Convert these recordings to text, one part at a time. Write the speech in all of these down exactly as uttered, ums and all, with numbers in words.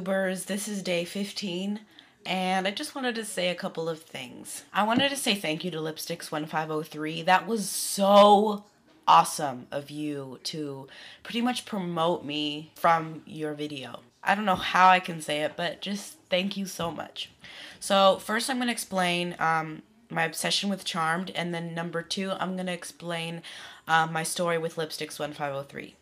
YouTubers, this is day fifteen, and I just wanted to say a couple of things. I wanted to say thank you to Lipsticks one five oh three. That was so awesome of you to pretty much promote me from your video. I don't know how I can say it, but just thank you so much. So first I'm going to explain um, my obsession with Charmed, and then number two, I'm going to explain um, my story with Lipsticks one five oh three.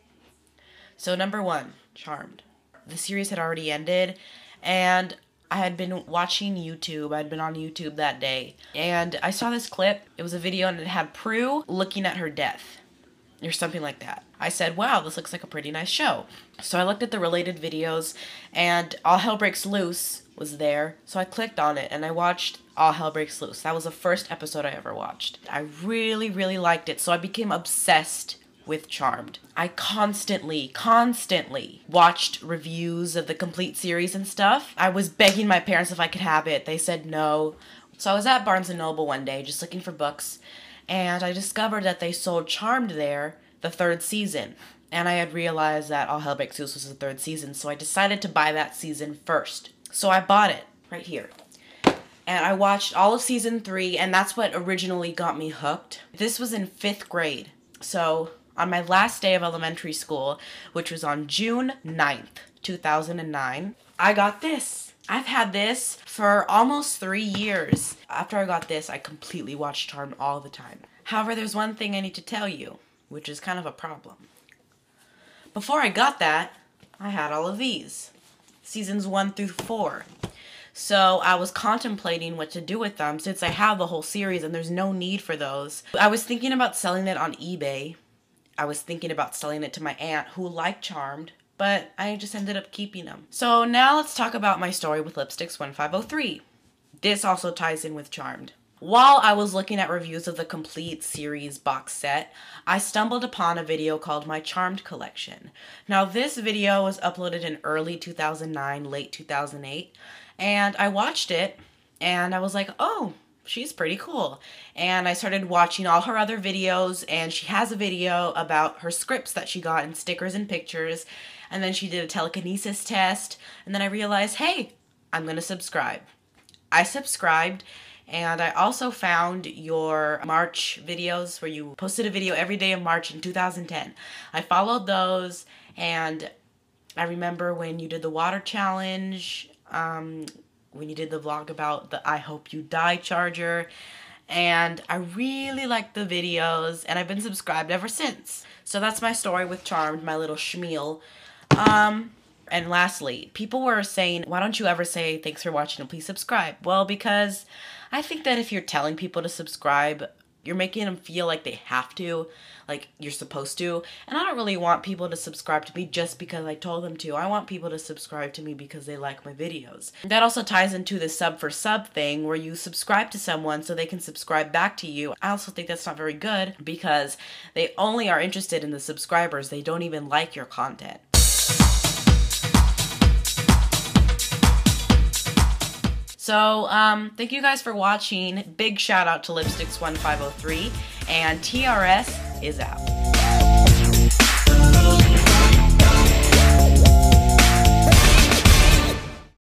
So number one, Charmed. The series had already ended, and I had been watching YouTube. I'd been on YouTube that day, and I saw this clip. It was a video, and it had Prue looking at her death, or something like that. I said, wow, this looks like a pretty nice show. So I looked at the related videos, and All Hell Breaks Loose was there, so I clicked on it, and I watched All Hell Breaks Loose. That was the first episode I ever watched. I really, really liked it, so I became obsessed with Charmed. I constantly, constantly watched reviews of the complete series and stuff. I was begging my parents if I could have it. They said no. So I was at Barnes and Noble one day just looking for books, and I discovered that they sold Charmed there, the third season. And I had realized that All Hell Breaks Loose was the third season, so I decided to buy that season first. So I bought it right here. And I watched all of season three, and that's what originally got me hooked. This was in fifth grade. So on my last day of elementary school, which was on June ninth, two thousand nine, I got this. I've had this for almost three years. After I got this, I completely watched Charmed all the time. However, there's one thing I need to tell you, which is kind of a problem. Before I got that, I had all of these. Seasons one through four. So I was contemplating what to do with them since I have the whole series and there's no need for those. I was thinking about selling it on eBay. I was thinking about selling it to my aunt who liked Charmed, but I just ended up keeping them. So now let's talk about my story with Lipsticks one five oh three. This also ties in with Charmed. While I was looking at reviews of the complete series box set, I stumbled upon a video called My Charmed Collection. Now this video was uploaded in early two thousand nine, late two thousand eight, and I watched it and I was like, oh, she's pretty cool. And I started watching all her other videos, and she has a video about her scripts that she got in stickers and pictures, and then she did a telekinesis test, and then I realized, hey, I'm gonna subscribe. I subscribed, and I also found your March videos where you posted a video every day of March in two thousand ten. I followed those, and I remember when you did the water challenge, um, when you did the vlog about the I Hope You Die charger, and I really liked the videos, and I've been subscribed ever since. So that's my story with Charmed, my little schmeal. Um, and lastly, people were saying, why don't you ever say thanks for watching and please subscribe? Well, because I think that if you're telling people to subscribe, you're making them feel like they have to, like you're supposed to. And I don't really want people to subscribe to me just because I told them to. I want people to subscribe to me because they like my videos. That also ties into the sub for sub thing where you subscribe to someone so they can subscribe back to you. I also think that's not very good because they only are interested in the subscribers. They don't even like your content. So, um, thank you guys for watching. Big shout out to Lipsticks one five oh three, and T R S is out.